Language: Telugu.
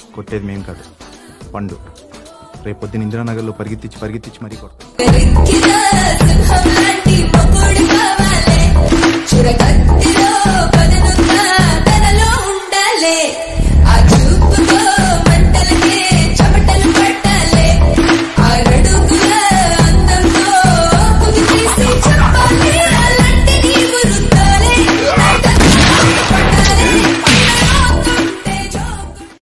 కొట్టేది మేం కాదు, పండు. రేపొద్దున ఇందిరానగర్లో పరిగెత్తించి మరీ కొడతాం.